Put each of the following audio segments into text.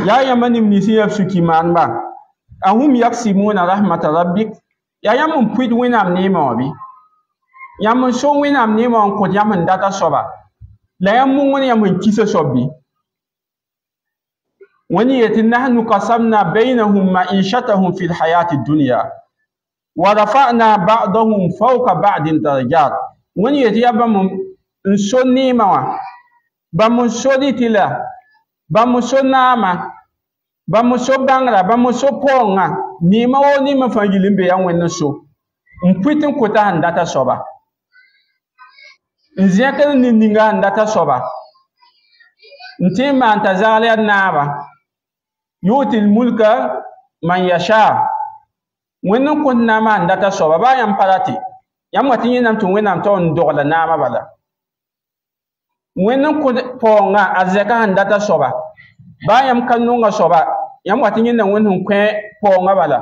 ya yamani mnisi ya suki manba ahum yaksimuna rahmat rabbik ya yam puid winam nema bi yam so winam nema ko yam data soba la yam mun yam kisa sobi wani yati nahnu qasamna bainahum ma'ishatahum fil hayati dunya wa rafa'na ba'dahum fawqa ba'din darajat wani yati yabam so nema wa bamun so ditila bamun so nama bamun so bangra bamun so ponga nema wo ni mafangilin be yan wannan so mpuitin kota handata soba nziakal ni ninga handata soba ntima antazali naba yutil mulka man yasha wannan kun nama handata soba ba yan parati yan watin yin tun wenam ton dogla nama bala wannan kun ponga azaka handata soba ba yan kanunga soba yan watin yin nan wannan kwe ponga bala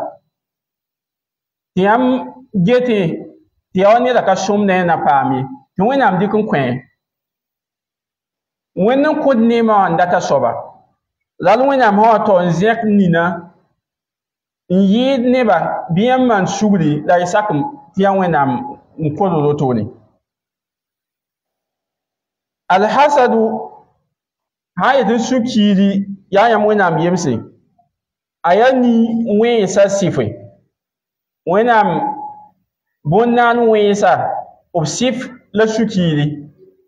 tiam gete tiawani la ka somne na pami tun wenam dikun kwe wannan kun nema handata soba lal wenam ho to nzek nina yi neba biyan man sugri la isakum tiyan wenam nkolo rotoni alhasadu hayatun sukiri ya yam wenam yemse ayani wensa sife wenam bonnan wensa obsif la sukiri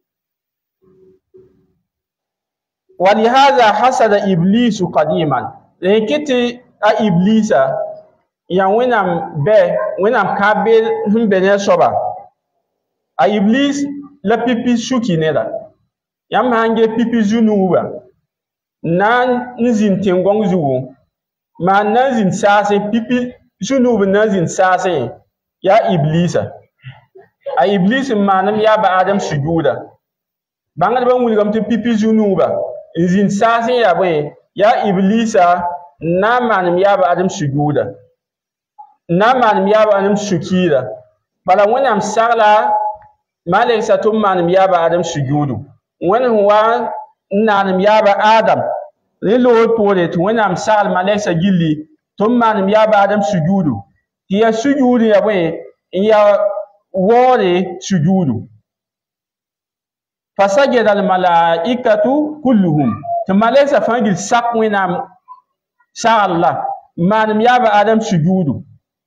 ولهذا حسد إبليس قديما لكن إبليس يا وينام كابل هم بني صبا إبليس لا بيبي شوكي نلا يام هانجي بيبي زنوبا نان نزين تنغون زو ما نزين ساسي بيبي زنوب نزين ساسي يا إبليس إبليس ما نم يا بآدم سجودا بانغ بان ولغم تبيبي زنوبا nzin sase ya bwe ya iblisa na manum ya ba adam sujuda na manum ya ba adam sukira bala wonam sarla malek satum manum ya ba adam sujudu wona huwa nanum ya ba adam lilo pore to wonam sal malek sa gilli tum manum ya ba adam sujudu ya sujudu ya bwe ya wore sujudu فسجد الملائكة كلهم ثم ليس فانجل سقونا شاء الله ما نم يابا آدم سجود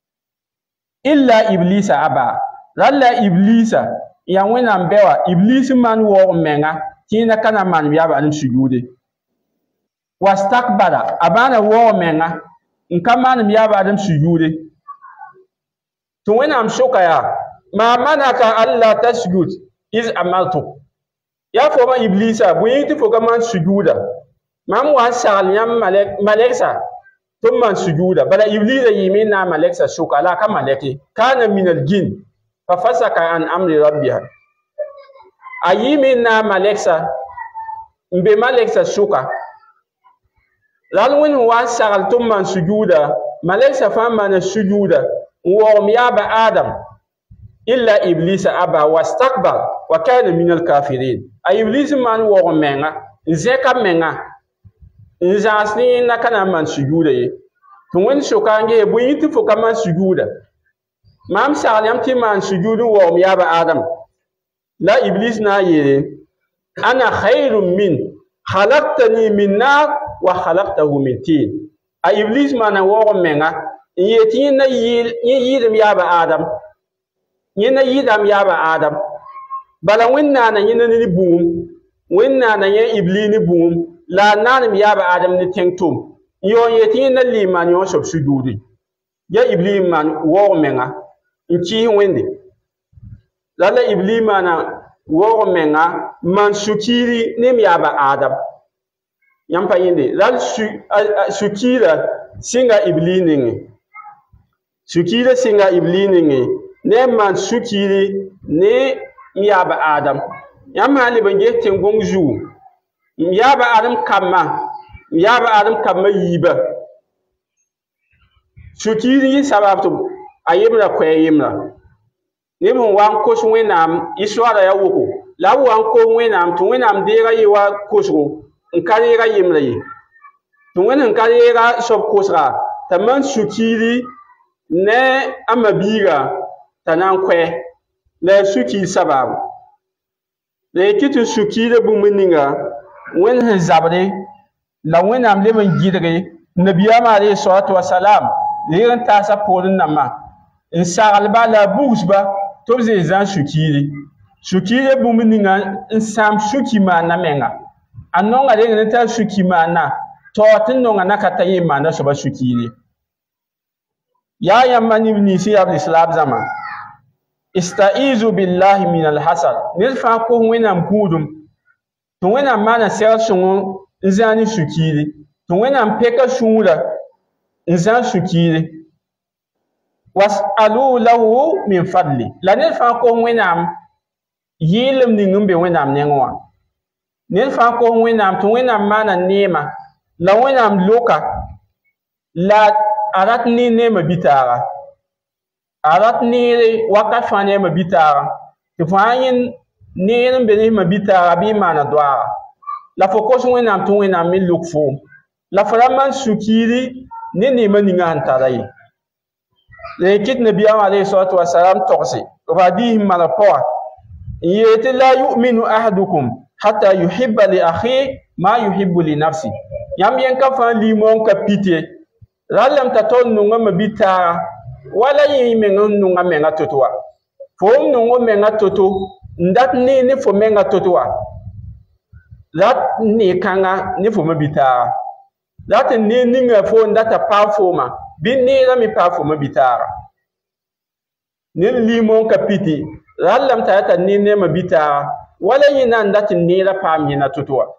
إلا إبليس أبا لا إبليس يا وين أم بوا إبليس من وور منا كينا كان ما نم يابا آدم سجود واستكبر أبانا وور منا إن كان ما نم يابا آدم سجود تو وين أم شوكا ما منعك ألا تسجد إذ أمرتك ya foma iblisa buyiti fo man sujuda mam wa sal yam maleksa tum man sujuda bala iblisa yimina maleksa shuka la ka maleki kana min aljin fa fasaka an amri rabbiha ayimina maleksa mbe maleksa shuka lal win wa sal tum man sujuda maleksa fa man sujuda wa miyaba adam إلا إبليس أبى واستكبر وكان من الكافرين أي إبليس من وهم منا زكى منا نزاسني نكنا من سجودة توين شوكانجي بويت فوق من سجودة مام سالم تي من سجود وهم يابا آدم لا إبليس نايري أنا خير من خلقتني من نار وخلقته من طين أي إبليس من وهم منا يتين ييرم يابا آدم yina yidam yaba adam bala winna na yina ni boom winna na ye ibli ni boom la nanam yaba adam ni tengtum yo yeti na liman yo sob sujudi ya ibli man wo menga nchi wende la ibli mana wo menga man sukiri ni yaba adam yampa yende la sukira singa ibli ningi sukira singa ibli ningi ne man sukiri ne miyaba adam yamma li bange tengong zu miyaba adam kamma yiba sukiri sababtu ayimra kwayimra ne mun wan ko su wenam iswara ya woko la wan ko wenam tu wenam de ga yiwa kusgo nkari ga yimra yi tɩ wẽnd sẽn ka yeega soab kʋsga t'a man sũ-kiiri ne a mabiiga t'a na n kʋɛ la a sũ-kiir sababu la y kɩ tɩ sũ-kiirã bũmb ninga wẽnd sẽn zabde la wẽnnaam leb n gɩdge nabiyaamã alayhi salatu wasalam rɩg n taasa poorẽ nambã n saglba la a bugsba tɩ b zĩ zãn sũ-kiiri sũ-kiirã bũmb ninga n sãam sũ-ki maanna menga a nonga reng ne t'a sũ-ki maanna tao tɩ nonga na ka ta yẽ maanda soaba sũ-kiiri yaa yãmbã neb nins n yaa b lislaam zãma istaizu billahi min alhasad ned fãa kos wẽnnaam gũudum tɩ wẽnnaam maana segl sõngo n zãa ne sũ-kiiri tɩ wẽnnaam pɛka sũurã n zãa sũ-kiiri wasalu lahu min fadli la ned fãa kos wẽnnaam yɩɩlem ning n be wẽnnaam nengẽ wã ned fãa kos wẽnnaam tɩ wẽnnaam maana neema la wẽnnaam loka la a rat ne neemã bitaaga a rat neere wakat fãa neemã bitaaga tɩ fãa yẽ neer n be neemã bitaaga bɩ y maana doaaga la fo kos wẽnnaam tɩ wẽnnaam me lok foom la fo ra maan sũ-kiiri ne neemã ninga sẽn tara ye la y kɩt nabiyaamã alayhi salatu wasalam togse b hadiis n malg pʋga n yeel tɩ la yuminu ahadukum hatta yuhibba li akhi ma yuhibbu li nafsi yãmb yen ka fãa liimoon ka pite rallem t'a tol nongã ma bitaaga wala yẽ meng n nonga menga to-to wa foom nongo menga to-to n dat ne ne fo menga to-to wa rat ne kãnga ne fo ma bitaaga rat n ne ninga fo n data paa fooma bɩ neerã me paa fo ma bitaaga ne liimoon ka piti rallem t'a yata ne ne ma bitaaga wala yẽ na n dat n neerã paam yẽna to-to wa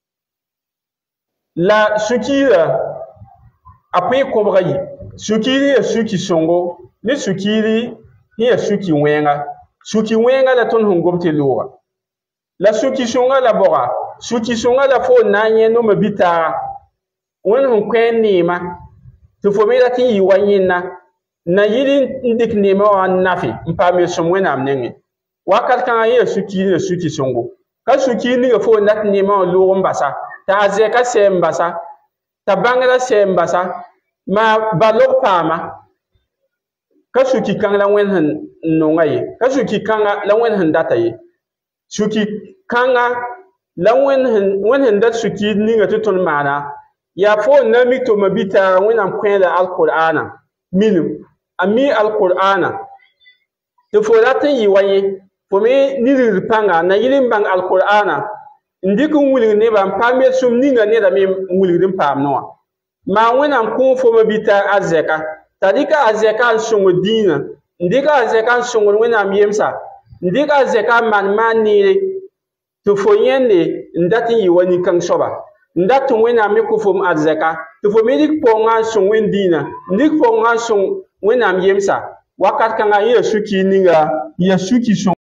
la sũ-kiirã a pʋɩ kõbga yi sũ-kiiri ya sũ-ki sõngo ne sũ-kiiri sẽn ya sũ-ki wẽnga sũ-ki wẽnga la tõnd sẽn gom tɩ looga la sũ-ki sõnga la bɔga sũ-ki sõnga la fo n na n yẽ noma bitaaga wẽnd sẽn kõ neema tɩ fo me rat n yɩ wa yẽnna na yɩl n dɩk neemã wã n nafe n paam me sõm wẽnnaam nengẽ wakat kãngã yẽ ya sũ-kiir ya sũ-ki sõngo ka sũ-kiir ninga fo n dat neemã wã loog n basa t'a a zɛka sɛɛ n basa t'a bãngrã sɛɛ n basa maa balog paama ka sũ-ki kãng la wẽnd sẽn nonga ye ka sũ-ki kãnga la wẽnd sẽn data ye sũ-ki kãnga la wẽnd sẽn dat sũ-kiir ninga tɩ tõnd maana yaa fo n na mi tʋma bitaaga wẽnnaam kõ la alqur'ana milem a mi alqur'ana tɩ fo rat n yɩ wa ye fo me nidgd pãnga na yɩl n bãng alqur'ana n dɩk n wilg nebã n paam me sũm ninga neda me n wilgd n paam ne wã maa wẽnnaam kõ fo ma bitaag a zɛka t'a dɩka a zɛka n sõng dĩinã n dɩka a zɛka n sõngd wẽnnaam yemsa n dɩka a zɛka n maan maan neere tɩ fo yẽnde n dat n yɩ wa nin-kãng soaba n dat tɩ wẽnnaam me kõ fo a zɛka tɩ fo me dɩk paoongã n sõng wẽnd dĩinã n dɩk paoongã n sõng wẽnnaam yemsa wakat kãngã yẽ ya sũ-kiir ninga ya sũ-ki sõng